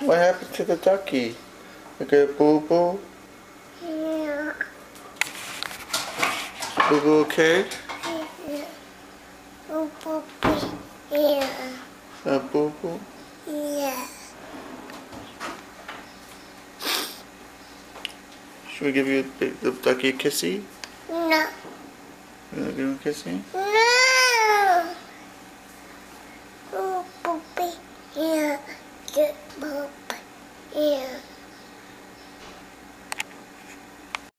What happened to the ducky? Look at Boo Boo. Yeah. Boo Boo okay? Yeah. Boo Boo. Yeah. Boo Boo? Yeah. Should we give you the ducky a kissy? No. You wanna give him a kissy?